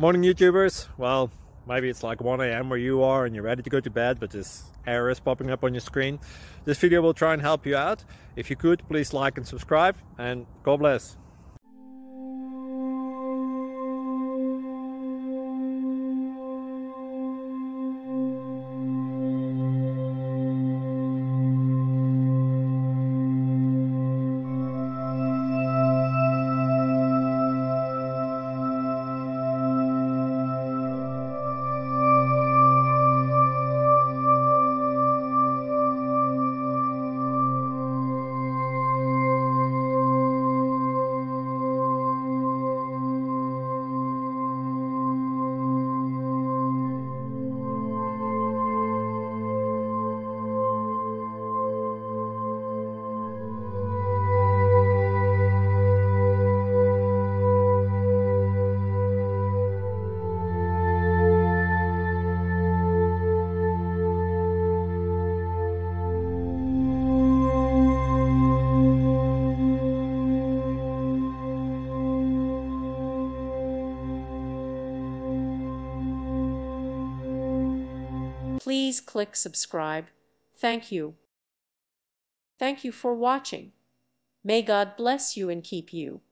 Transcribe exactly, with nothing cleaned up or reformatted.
Morning YouTubers. Well, maybe it's like one A M where you are and you're ready to go to bed, but this error is popping up on your screen. This video will try and help you out. If you could, please like and subscribe, and God bless. Please click subscribe. Thank you. Thank you for watching. May God bless you and keep you.